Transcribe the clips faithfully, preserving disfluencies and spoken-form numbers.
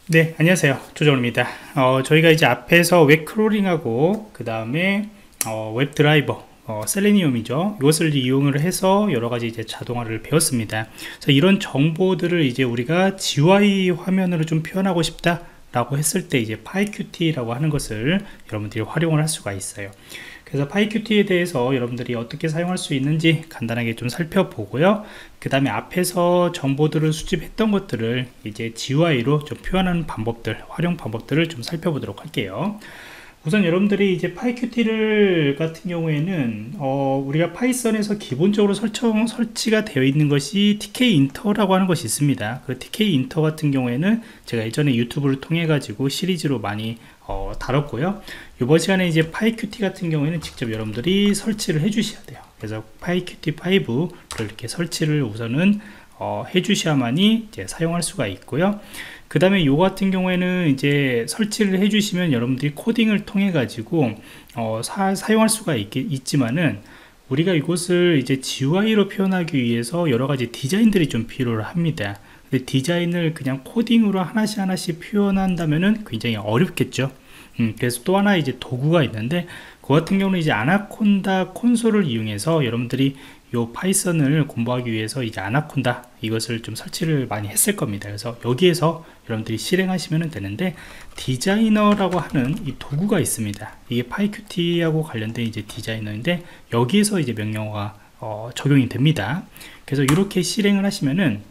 네, 안녕하세요. 조정호입니다. 어, 저희가 이제 앞에서 웹 크롤링하고 그 다음에 어, 웹 드라이버 어, 셀레니움이죠. 이것을 이용을 해서 여러 가지 이제 자동화를 배웠습니다. 그래서 이런 정보들을 이제 우리가 지유아이 화면으로 좀 표현하고 싶다 라고 했을 때 이제 파이큐티라고 하는 것을 여러분들이 활용을 할 수가 있어요. 그래서 파이큐티에 대해서 여러분들이 어떻게 사용할 수 있는지 간단하게 좀 살펴보고요. 그 다음에 앞에서 정보들을 수집했던 것들을 이제 지유아이로 좀 표현하는 방법들, 활용 방법들을 좀 살펴보도록 할게요. 우선 여러분들이 이제 파이큐티를 같은 경우에는 어, 우리가 파이썬에서 기본적으로 설정, 설치가 되어 있는 것이 티케이인터라고 하는 것이 있습니다. 그 티케이인터 같은 경우에는 제가 예전에 유튜브를 통해 가지고 시리즈로 많이 어, 다뤘고요. 이번 시간에 이제 파이큐티 같은 경우에는 직접 여러분들이 설치를 해 주셔야 돼요. 그래서 파이큐티 파이브를 이렇게 설치를 우선은 어, 해 주셔야만이 이제 사용할 수가 있고요. 그 다음에 요 같은 경우에는 이제 설치를 해 주시면 여러분들이 코딩을 통해 가지고 어, 사, 사용할 수가 있, 있지만은 우리가 이것을 이제 지유아이로 표현하기 위해서 여러 가지 디자인들이 좀 필요를 합니다. 근데 디자인을 그냥 코딩으로 하나씩 하나씩 표현한다면은 굉장히 어렵겠죠. 음, 그래서 또 하나 이제 도구가 있는데 그 같은 경우는 이제 아나콘다 콘솔을 이용해서 여러분들이 요 파이썬을 공부하기 위해서 이제 아나콘다 이것을 좀 설치를 많이 했을 겁니다. 그래서 여기에서 여러분들이 실행하시면 되는데 디자이너라고 하는 이 도구가 있습니다. 이게 파이큐티하고 관련된 이제 디자이너인데 여기에서 이제 명령어가 어, 적용이 됩니다. 그래서 이렇게 실행을 하시면은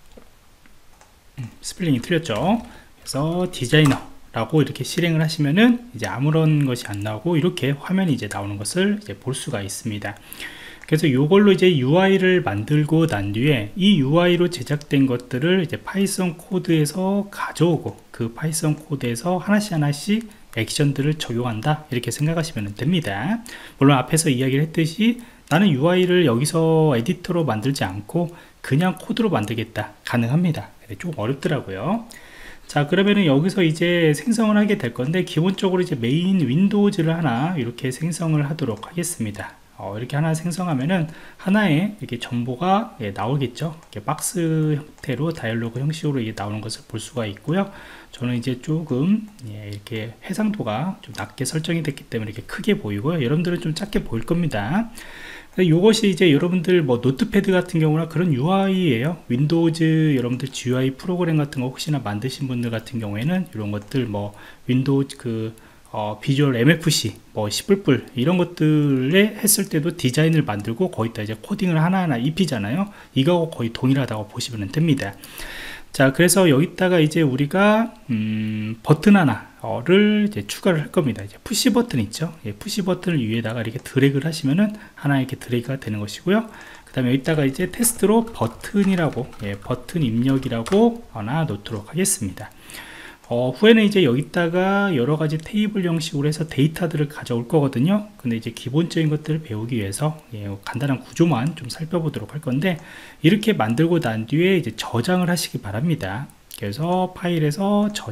음, 스펠링이 틀렸죠. 그래서 디자이너 라고 이렇게 실행을 하시면은 이제 아무런 것이 안 나오고 이렇게 화면이 이제 나오는 것을 이제 볼 수가 있습니다. 그래서 이걸로 이제 유아이를 만들고 난 뒤에 이 유아이로 제작된 것들을 이제 파이썬 코드에서 가져오고 그 파이썬 코드에서 하나씩 하나씩 액션들을 적용한다 이렇게 생각하시면 됩니다. 물론 앞에서 이야기를 했듯이 나는 유아이를 여기서 에디터로 만들지 않고 그냥 코드로 만들겠다 가능합니다. 좀 어렵더라고요. 자, 그러면은 여기서 이제 생성을 하게 될 건데 기본적으로 이제 메인 윈도우즈를 하나 이렇게 생성을 하도록 하겠습니다. 어, 이렇게 하나 생성하면은 하나의 이렇게 정보가 예, 나오겠죠. 이렇게 박스 형태로 다이얼로그 형식으로 이게 나오는 것을 볼 수가 있고요. 저는 이제 조금 예, 이렇게 해상도가 좀 낮게 설정이 됐기 때문에 이렇게 크게 보이고요. 여러분들은 좀 작게 보일 겁니다. 이것이 이제 여러분들 뭐 노트패드 같은 경우나 그런 유아이예요. 윈도우즈 여러분들 지유아이 프로그램 같은 거 혹시나 만드신 분들 같은 경우에는 이런 것들 뭐 윈도우 그 어, 비주얼 엠에프씨 뭐 시뿔뿔 이런 것들에 했을 때도 디자인을 만들고 거기다 이제 코딩을 하나하나 입히잖아요. 이거하고 거의 동일하다고 보시면 됩니다. 자, 그래서 여기다가 이제 우리가 음, 버튼 하나를 이제 추가를 할 겁니다. 이제 푸시 버튼 있죠. 예, 푸시 버튼을 위에다가 이렇게 드래그를 하시면은 하나 이렇게 드래그가 되는 것이고요. 그 다음에 여기다가 이제 테스트로 버튼이라고 예, 버튼 입력이라고 하나 놓도록 하겠습니다. 어, 후에는 이제 여기다가 여러 가지 테이블 형식으로 해서 데이터들을 가져올 거거든요. 근데 이제 기본적인 것들을 배우기 위해서 예, 간단한 구조만 좀 살펴보도록 할 건데 이렇게 만들고 난 뒤에 이제 저장을 하시기 바랍니다. 그래서 파일에서 저,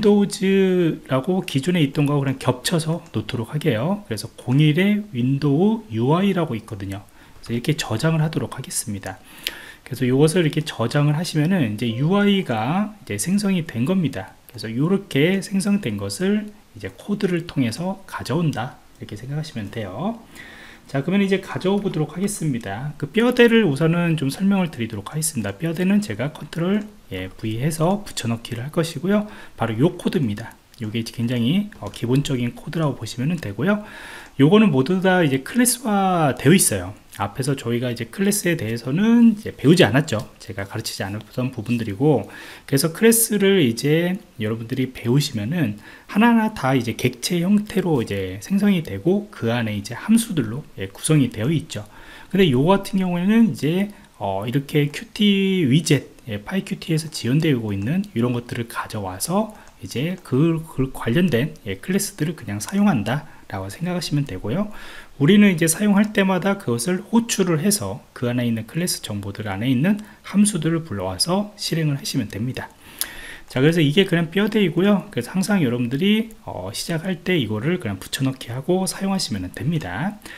윈도우즈라고 기존에 있던 거하고 그냥 겹쳐서 놓도록 하게요. 그래서 공일에 윈도우 유아이라고 있거든요. 그래서 이렇게 저장을 하도록 하겠습니다. 그래서 이것을 이렇게 저장을 하시면은 이제 유아이가 이제 생성이 된 겁니다. 그래서 이렇게 생성된 것을 이제 코드를 통해서 가져온다 이렇게 생각하시면 돼요. 자, 그러면 이제 가져오 보도록 하겠습니다. 그 뼈대를 우선은 좀 설명을 드리도록 하겠습니다. 뼈대는 제가 컨트롤 예, V 해서 붙여넣기를 할 것이고요. 바로 요 코드입니다. 이게 굉장히 어, 기본적인 코드라고 보시면 되고요. 요거는 모두 다 이제 클래스화 되어 있어요. 앞에서 저희가 이제 클래스에 대해서는 이제 배우지 않았죠. 제가 가르치지 않았던 부분들이고, 그래서 클래스를 이제 여러분들이 배우시면은 하나하나 다 이제 객체 형태로 이제 생성이 되고 그 안에 이제 함수들로 예, 구성이 되어 있죠. 근데 요 같은 경우에는 이제 어, 이렇게 큐티 위젯, 예, 파이큐티에서 지원되고 있는 이런 것들을 가져와서 이제 그, 그 관련된 예, 클래스들을 그냥 사용한다 라고 생각하시면 되고요. 우리는 이제 사용할 때마다 그것을 호출을 해서 그 안에 있는 클래스 정보들 안에 있는 함수들을 불러와서 실행을 하시면 됩니다. 자, 그래서 이게 그냥 뼈대이고요. 그래서 항상 여러분들이 어, 시작할 때 이거를 그냥 붙여넣기 하고 사용하시면 됩니다.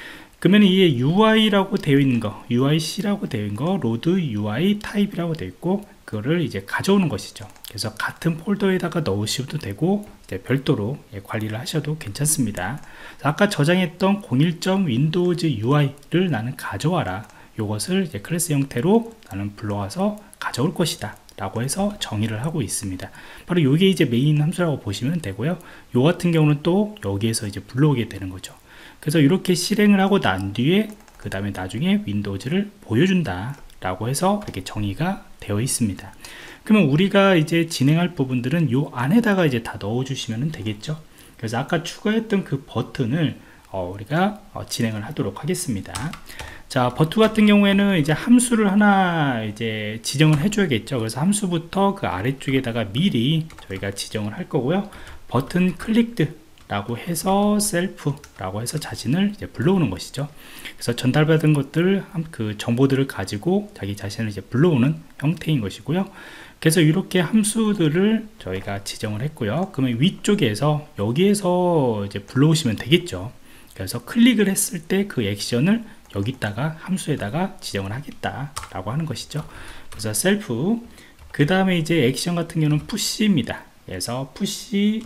그러면 이게 유아이라고 되어 있는 거, 유아이씨라고 되어 있는 거, 로드 유아이 타입이라고 되어 있고, 그거를 이제 가져오는 것이죠. 그래서 같은 폴더에다가 넣으셔도 되고, 별도로 관리를 하셔도 괜찮습니다. 아까 저장했던 공일 점 윈도우즈 유아이를 나는 가져와라. 이것을 이제 클래스 형태로 나는 불러와서 가져올 것이다 라고 해서 정의를 하고 있습니다. 바로 이게 이제 메인 함수라고 보시면 되고요. 요 같은 경우는 또 여기에서 이제 불러오게 되는 거죠. 그래서 이렇게 실행을 하고 난 뒤에 그 다음에 나중에 윈도우즈를 보여준다 라고 해서 이렇게 정의가 되어 있습니다. 그러면 우리가 이제 진행할 부분들은 요 안에다가 이제 다 넣어 주시면 되겠죠. 그래서 아까 추가했던 그 버튼을 어, 우리가 어, 진행을 하도록 하겠습니다. 자, 버튼 같은 경우에는 이제 함수를 하나 이제 지정을 해줘야겠죠. 그래서 함수부터 그 아래쪽에다가 미리 저희가 지정을 할 거고요. 버튼 클릭드 라고 해서 셀프라고 해서 자신을 이제 불러오는 것이죠. 그래서 전달받은 것들 그 정보들을 가지고 자기 자신을 이제 불러오는 형태인 것이고요. 그래서 이렇게 함수들을 저희가 지정을 했고요. 그러면 위쪽에서 여기에서 이제 불러오시면 되겠죠. 그래서 클릭을 했을 때 그 액션을 여기다가 함수에다가 지정을 하겠다 라고 하는 것이죠. 그래서 셀프, 그 다음에 이제 액션 같은 경우는 푸시입니다. 그래서 푸시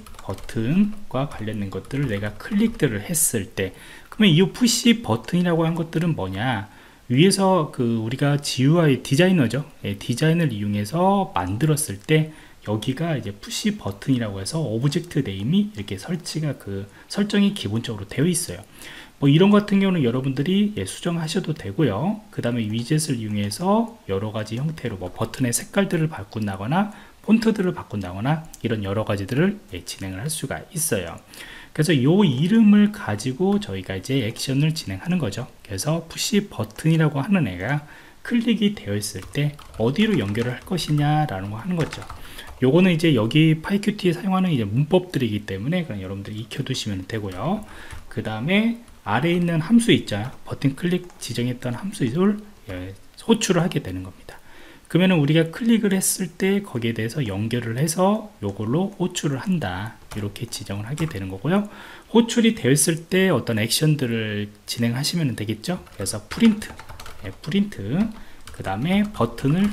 버튼과 관련된 것들을 내가 클릭들을 했을 때, 그러면 이 푸시 버튼이라고 한 것들은 뭐냐, 위에서 그 우리가 지유아이 디자이너죠. 예, 디자인을 이용해서 만들었을 때 여기가 이제 푸시 버튼이라고 해서 오브젝트 네임이 이렇게 설치가 그 설정이 기본적으로 되어 있어요. 뭐 이런 같은 경우는 여러분들이 예, 수정하셔도 되고요. 그 다음에 위젯을 이용해서 여러 가지 형태로 뭐 버튼의 색깔들을 바꾼다거나 폰트들을 바꾼다거나 이런 여러 가지들을 예, 진행을 할 수가 있어요. 그래서 이 이름을 가지고 저희가 이제 액션을 진행하는 거죠. 그래서 푸시 버튼이라고 하는 애가 클릭이 되어 있을 때 어디로 연결을 할 것이냐 라는 거 하는 거죠. 요거는 이제 여기 파이큐티에 사용하는 이제 문법들이기 때문에 그냥 여러분들이 익혀 두시면 되고요. 그 다음에 아래에 있는 함수 있죠. 버튼 클릭 지정했던 함수를 예, 호출을 하게 되는 겁니다. 그러면 우리가 클릭을 했을 때 거기에 대해서 연결을 해서 요걸로 호출을 한다, 이렇게 지정을 하게 되는 거고요. 호출이 되었을 때 어떤 액션들을 진행하시면 되겠죠. 그래서 프린트, 예, 프린트, 그 다음에 버튼을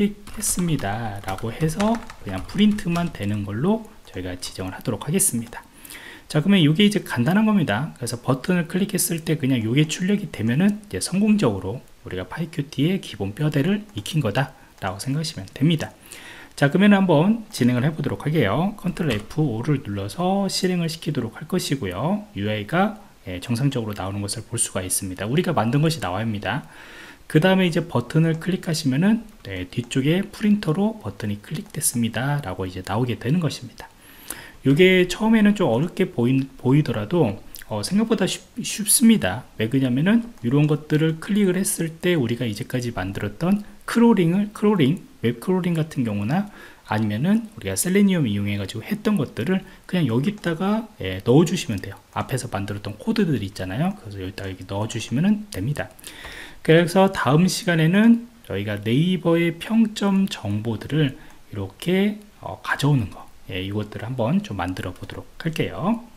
클릭했습니다 라고 해서 그냥 프린트만 되는 걸로 저희가 지정을 하도록 하겠습니다. 자, 그러면 이게 이제 간단한 겁니다. 그래서 버튼을 클릭했을 때 그냥 이게 출력이 되면은 이제 성공적으로 우리가 파이큐티의 기본 뼈대를 익힌 거다 라고 생각하시면 됩니다. 자, 그러면 한번 진행을 해 보도록 할게요. 컨트롤 에프 오를 눌러서 실행을 시키도록 할 것이고요. 유아이가 예, 정상적으로 나오는 것을 볼 수가 있습니다. 우리가 만든 것이 나와야 합니다. 그 다음에 이제 버튼을 클릭하시면은 네, 뒤쪽에 프린터로 버튼이 클릭됐습니다 라고 이제 나오게 되는 것입니다. 이게 처음에는 좀 어렵게 보이, 보이더라도 어, 생각보다 쉽, 쉽습니다. 왜 그러냐면은 이런 것들을 클릭을 했을 때 우리가 이제까지 만들었던 크롤링을 크롤링 웹 크롤링 같은 경우나 아니면은 우리가 셀레니움 이용해 가지고 했던 것들을 그냥 여기다가 예, 넣어 주시면 돼요. 앞에서 만들었던 코드들 있잖아요. 그래서 여기다가 이렇게 넣어 주시면 됩니다. 그래서 다음 시간에는 저희가 네이버의 평점 정보들을 이렇게 어, 가져오는 거, 예, 이것들을 한번 좀 만들어 보도록 할게요.